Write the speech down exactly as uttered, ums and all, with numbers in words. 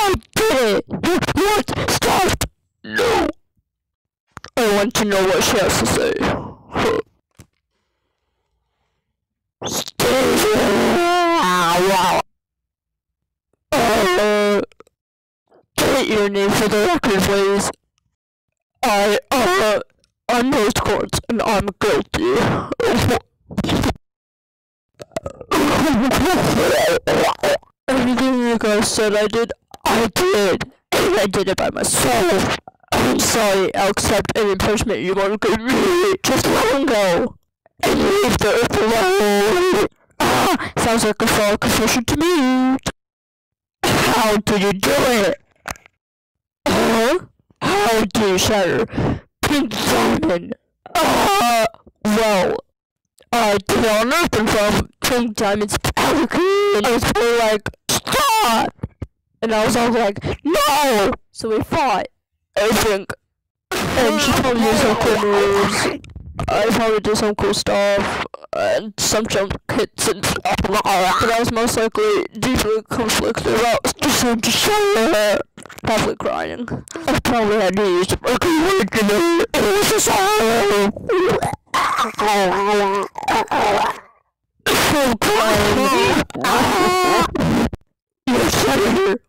I did it! What? Stop! No! I want to know what she has to say. Wow. Uh, state your name for the record, please. I, uh, I'm those courts, and I'm guilty. Everything you guys said I did, I did. And I did it by myself. I'm sorry, I'll accept any punishment you want to give me. Just let him go. And leave the earth alone. Ah, sounds like a fall confession to me. How did you do it? Huh? How do you shatter Pink Diamond? Ah, uh, well, I did it on Earth and from Pink Diamond's pelican. I was probably like, stop! And I was all like, no! So we fought, I think. And she probably did some cool moves. I probably did some cool stuff. And some jump hits and stuff. But I was most likely deeply conflicted about just to show her. Probably crying. I probably had to use the broken word to me. It was a sorrow. I'm crying. You're senator.